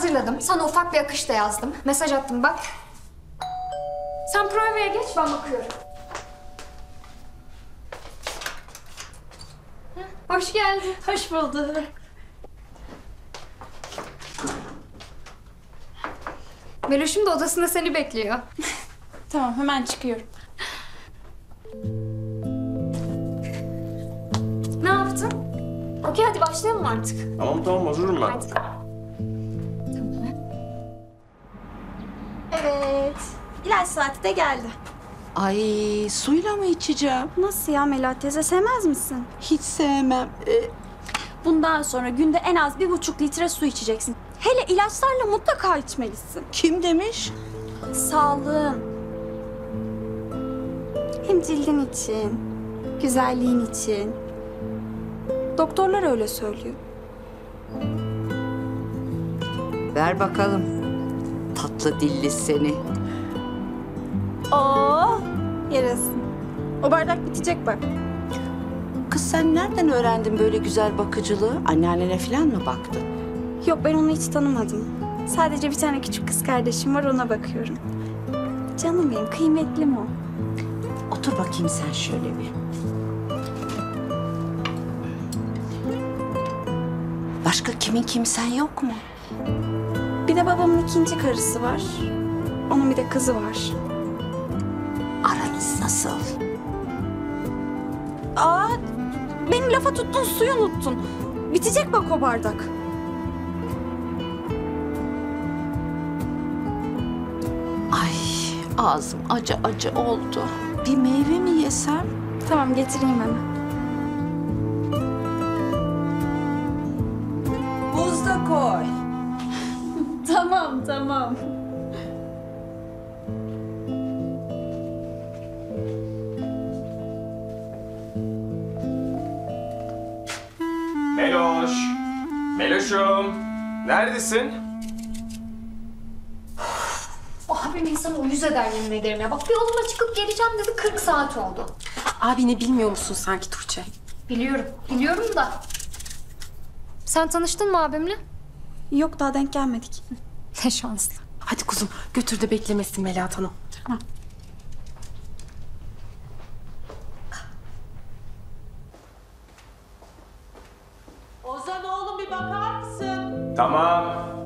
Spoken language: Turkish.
hazırladım. Sana ufak bir akış da yazdım. Mesaj attım bak. Sen provaya geç, ben bakıyorum. Hoş geldin. Hoş bulduk. Meloş'um da odasında seni bekliyor. Tamam, hemen çıkıyorum. Ne yaptın? Okey, hadi başlayalım artık. Tamam hazırım ben. Hadi. Evet. İlaç saati de geldi. Ay suyla mı içeceğim? Nasıl ya Melahat teyze, sevmez misin? Hiç sevmem. Bundan sonra günde en az 1,5 litre su içeceksin. Hele ilaçlarla mutlaka içmelisin. Kim demiş? Sağlığın. Hem cildin için, güzelliğin için. Doktorlar öyle söylüyor. Ver bakalım. Tatlı dilli seni. Oo, yarasın. O bardak bitecek bak. Kız sen nereden öğrendin böyle güzel bakıcılığı? Anneannene falan mı baktın? Yok, ben onu hiç tanımadım. Sadece bir tane küçük kız kardeşim var, ona bakıyorum. Canım benim, kıymetlim o. Otur bakayım sen şöyle bir. Başka kimin kimsen yok mu? Bir de babamın ikinci karısı var. Onun bir de kızı var. Aranız nasıl? Aa, benim lafa tuttun, suyu unuttun. Bitecek bak o bardak. Ay ağzım acı acı oldu. Bir meyve mi yesem? Tamam, getireyim hemen. Buz da koy. Tamam. Meloş. Meloş'um. Neredesin? O abim insanı uyuz eder yemin ederim ya. Bak bir yoluma çıkıp geleceğim dedi, 40 saat oldu. Abini bilmiyor musun sanki Tuğçe? Biliyorum da. Sen tanıştın mı abimle? Yok, daha denk gelmedik. Ne şanslı. Hadi kuzum götür de beklemesin Melahat Hanım. Tamam. Ozan oğlum bir bakar mısın? Tamam.